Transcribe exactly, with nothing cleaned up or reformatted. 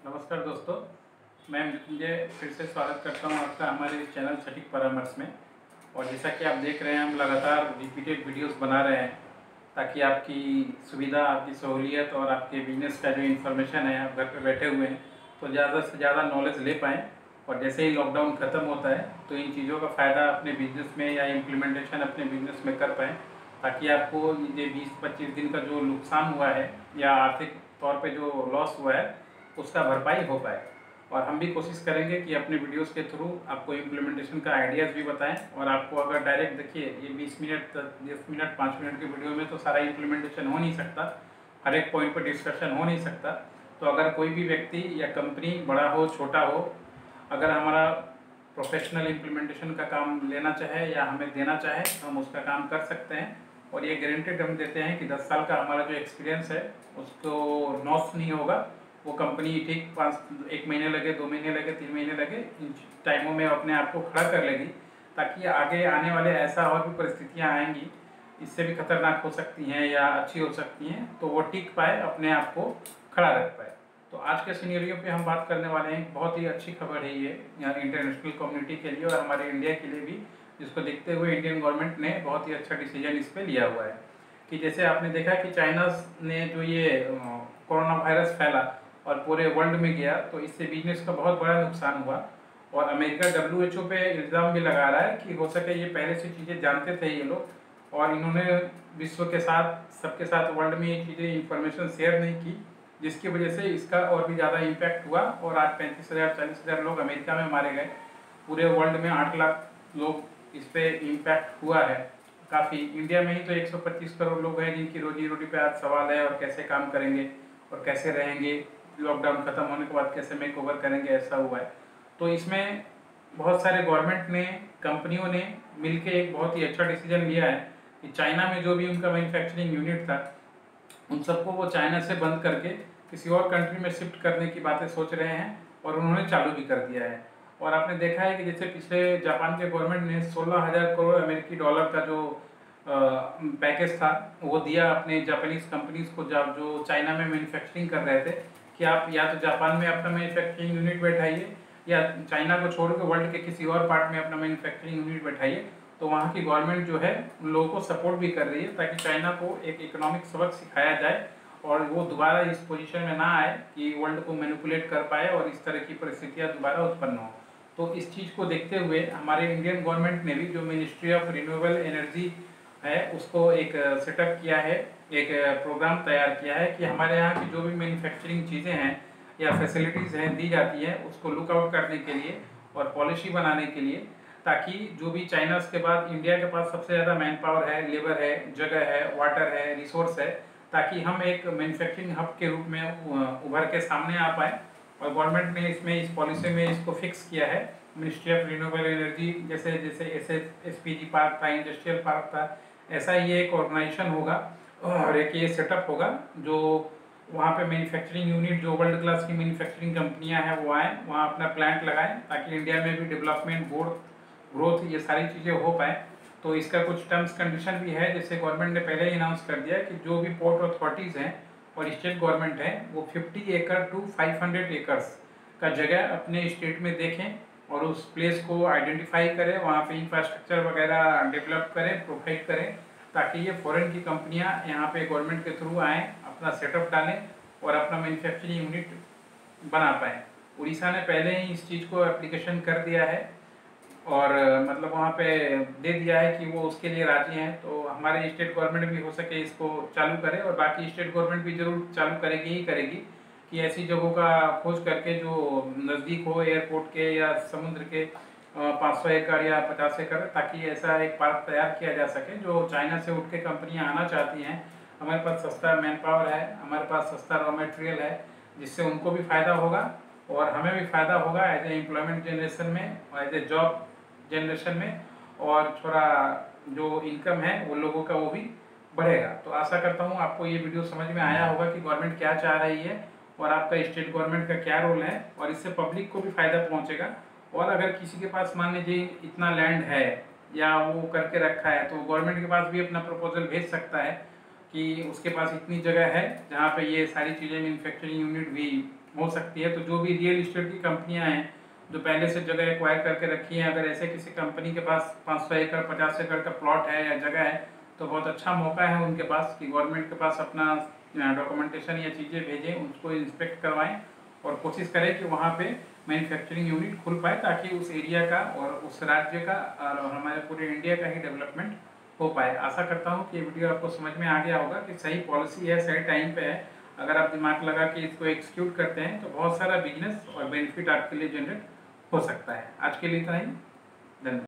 नमस्कार दोस्तों, मैं मृत्युंजय फिर से स्वागत करता हूं आपका हमारे इस चैनल सटीक परामर्श में। और जैसा कि आप देख रहे हैं, हम लगातार रिपीटेड वीडियोस बना रहे हैं ताकि आपकी सुविधा, आपकी सहूलियत और आपके बिजनेस का जो इन्फॉर्मेशन है, आप घर पे बैठे हुए हैं तो ज़्यादा से ज़्यादा नॉलेज ले पाएँ। और जैसे ही लॉकडाउन ख़त्म होता है तो इन चीज़ों का फ़ायदा अपने बिजनेस में या इम्प्लीमेंटेशन अपने बिजनेस में कर पाएँ, ताकि आपको ये बीस पच्चीस दिन का जो नुकसान हुआ है या आर्थिक तौर पे जो लॉस हुआ है उसका भरपाई हो पाए। और हम भी कोशिश करेंगे कि अपने वीडियोस के थ्रू आपको इम्प्लीमेंटेशन का आइडियाज़ भी बताएं। और आपको अगर डायरेक्ट देखिए, ये बीस मिनट दस मिनट पाँच मिनट के वीडियो में तो सारा इम्प्लीमेंटेशन हो नहीं सकता, हर एक पॉइंट पर डिस्कशन हो नहीं सकता। तो अगर कोई भी व्यक्ति या कंपनी बड़ा हो छोटा हो, अगर हमारा प्रोफेशनल इम्प्लीमेंटेशन का काम लेना चाहे या हमें देना चाहे तो हम उसका काम कर सकते हैं। और ये गारंटेड हम देते हैं कि दस साल का हमारा जो एक्सपीरियंस है उसको लॉस नहीं होगा। वो कंपनी ठीक पाँच एक महीने लगे, दो महीने लगे, तीन महीने लगे, इन टाइमों में अपने आप को खड़ा कर लेगी, ताकि आगे आने वाले ऐसा और भी परिस्थितियाँ आएंगी, इससे भी खतरनाक हो सकती हैं या अच्छी हो सकती हैं, तो वो टिक पाए, अपने आप को खड़ा रख पाए। तो आज के सिनेरियो पे हम बात करने वाले हैं, बहुत ही अच्छी खबर है ये यहाँ इंटरनेशनल कम्युनिटी के लिए और हमारे इंडिया के लिए भी, जिसको देखते हुए इंडियन गवर्नमेंट ने बहुत ही अच्छा डिसीजन इस पर लिया हुआ है। कि जैसे आपने देखा कि चाइना ने जो ये कोरोना वायरस फैला और पूरे वर्ल्ड में गया, तो इससे बिजनेस का बहुत बड़ा नुकसान हुआ। और अमेरिका डब्ल्यू एच ओ पे इल्ज़ाम भी लगा रहा है कि हो सके ये पहले से चीज़ें जानते थे ये लोग, और इन्होंने विश्व के साथ, सबके साथ वर्ल्ड में ये चीज़ें इंफॉर्मेशन शेयर नहीं की, जिसकी वजह से इसका और भी ज़्यादा इम्पैक्ट हुआ। और आज पैंतीस हज़ार चालीस हज़ार लोग अमेरिका में मारे गए, पूरे वर्ल्ड में आठ लाख लोग इस पर इम्पैक्ट हुआ है काफ़ी। इंडिया में ही तो एक सौ पच्चीस करोड़ लोग हैं जिनकी रोजी रोटी पे आज सवाल है, और कैसे काम करेंगे और कैसे रहेंगे, लॉकडाउन खत्म होने के बाद कैसे मेक ओवर करेंगे, ऐसा हुआ है। तो इसमें बहुत सारे गवर्नमेंट ने, कंपनियों ने मिलके एक बहुत ही अच्छा डिसीजन लिया है कि चाइना में जो भी उनका मैन्युफैक्चरिंग यूनिट था उन सबको वो चाइना से बंद करके किसी और कंट्री में शिफ्ट करने की बातें सोच रहे हैं, और उन्होंने चालू भी कर दिया है। और आपने देखा है कि जैसे पिछले जापान के गवर्नमेंट ने सोलह हज़ार करोड़ अमेरिकी डॉलर का जो पैकेज था वो दिया अपने जापानीज कंपनीज को, जब जो चाइना में मैन्युफैक्चरिंग कर रहे थे, कि आप या तो जापान में अपना मैन्युफैक्चरिंग यूनिट बैठाइए या चाइना को छोड़ के वर्ल्ड के किसी और पार्ट में अपना मैन्युफैक्चरिंग यूनिट बैठाइए। तो वहाँ की गवर्नमेंट जो है उन लोगों को सपोर्ट भी कर रही है, ताकि चाइना को एक इकोनॉमिक सबक सिखाया जाए और वो दोबारा इस पोजीशन में ना आए कि वर्ल्ड को मैनिपुलेट कर पाए और इस तरह की परिस्थितियाँ दोबारा उत्पन्न हो। तो इस चीज़ को देखते हुए हमारे इंडियन गवर्नमेंट ने भी जो मिनिस्ट्री ऑफ रिन्यूएबल एनर्जी है उसको एक सेटअप किया है, एक प्रोग्राम तैयार किया है कि हमारे यहाँ की जो भी मैन्युफैक्चरिंग चीज़ें हैं या फैसिलिटीज़ हैं दी जाती हैं उसको लुकआउट करने के लिए और पॉलिसी बनाने के लिए, ताकि जो भी चाइना के बाद इंडिया के पास सबसे ज़्यादा मैन पावर है, लेबर है, जगह है, वाटर है, रिसोर्स है, ताकि हम एक मैन्युफैक्चरिंग हब के रूप में उभर के सामने आ पाए। और गवर्नमेंट ने इसमें इस पॉलिसी में इसको फिक्स किया है। मिनिस्ट्री ऑफ रिन्यूएबल एनर्जी, जैसे जैसे S S P G park था, इंडस्ट्रियल पार्क था, ऐसा ही एक ऑर्गेनाइजेशन होगा और एक ये सेटअप होगा जो वहाँ पे मैन्युफैक्चरिंग यूनिट, जो वर्ल्ड क्लास की मैन्युफैक्चरिंग कंपनियां हैं वो आएँ, वहाँ अपना प्लांट लगाएं, ताकि इंडिया में भी डेवलपमेंट, ग्रोथ ग्रोथ ये सारी चीज़ें हो पाएँ। तो इसका कुछ टर्म्स कंडीशन भी है, जैसे गवर्नमेंट ने पहले ही अनाउंस कर दिया कि जो भी पोर्ट अथॉरिटीज़ हैं और स्टेट गवर्नमेंट है वो पचास एकड़ टू पाँच सौ एकर्स का जगह अपने स्टेट में देखें और उस प्लेस को आइडेंटिफाई करें, वहाँ पे इंफ्रास्ट्रक्चर वगैरह डेवलप करें, प्रोवाइड करें, ताकि ये फॉरेन की कंपनियां यहाँ पे गवर्नमेंट के थ्रू आएँ, अपना सेटअप डालें और अपना मैन्युफैक्चरिंग यूनिट बना पाएँ। उड़ीसा ने पहले ही इस चीज़ को एप्लीकेशन कर दिया है और मतलब वहाँ पे दे दिया है कि वो उसके लिए राजी हैं। तो हमारे स्टेट गवर्नमेंट भी हो सके इसको चालू करे, और बाकी स्टेट गवर्नमेंट भी जरूर चालू करेगी ही करेगी कि ऐसी जगहों का खोज करके जो नज़दीक हो एयरपोर्ट के या समुद्र के, पाँच सौ एकड़ या पचास एकड़, ताकि ऐसा एक पार्क तैयार किया जा सके। जो चाइना से उठ के कंपनियाँ आना चाहती हैं, हमारे पास सस्ता मैन पावर है, हमारे पास सस्ता रॉ मटेरियल है, जिससे उनको भी फ़ायदा होगा और हमें भी फ़ायदा होगा एज ए एम्प्लॉयमेंट जनरेशन में और एज ए जॉब जनरेशन में, और थोड़ा जो इनकम है वो लोगों का वो भी बढ़ेगा। तो आशा करता हूँ आपको ये वीडियो समझ में आया होगा कि गवर्नमेंट क्या चाह रही है और आपका स्टेट गवर्नमेंट का क्या रोल है, और इससे पब्लिक को भी फ़ायदा पहुँचेगा। और अगर किसी के पास मान लीजिए इतना लैंड है या वो करके रखा है, तो गवर्नमेंट के पास भी अपना प्रपोजल भेज सकता है। कि उसके पास इतनी जगह है जहाँ पे ये सारी चीज़ें मैन्युफैक्चरिंग यूनिट भी हो सकती है। तो जो भी रियल इस्टेट की कंपनियाँ हैं जो पहले से जगह एक्वायर करके रखी हैं, अगर ऐसे किसी कंपनी के पास पाँच सौ एकड़ पचास एकड़ का प्लॉट है या जगह है तो बहुत अच्छा मौका है उनके पास कि गवर्नमेंट के पास अपना डॉक्यूमेंटेशन या चीज़ें भेजें, उसको इंस्पेक्ट करवाएं और कोशिश करें कि वहाँ पे मैन्युफैक्चरिंग यूनिट खुल पाए ताकि उस एरिया का और उस राज्य का और हमारे पूरे इंडिया का ही डेवलपमेंट हो पाए। आशा करता हूँ कि ये वीडियो आपको समझ में आ गया होगा कि सही पॉलिसी है, सही टाइम पे है। अगर आप दिमाग लगा के इसको एक्सिक्यूट करते हैं तो बहुत सारा बिजनेस और बेनिफिट आपके लिए जनरेट हो सकता है। आज के लिए इतना ही, धन्यवाद।